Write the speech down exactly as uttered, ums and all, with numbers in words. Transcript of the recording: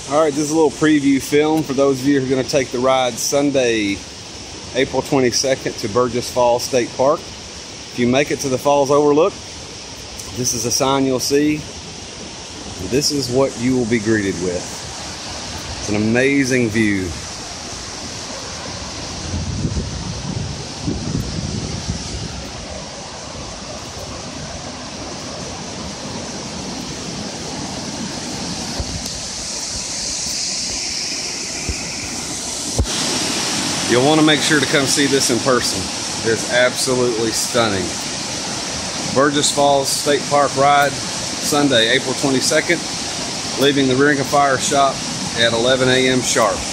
Alright, this is a little preview film for those of you who are going to take the ride Sunday, April twenty-second to Burgess Falls State Park. If you make it to the Falls Overlook, this is a sign you'll see. This is what you will be greeted with. It's an amazing view. You'll want to make sure to come see this in person. It's absolutely stunning. Burgess Falls State Park ride, Sunday, April twenty-second, leaving the Ring of Fire shop at eleven A M sharp.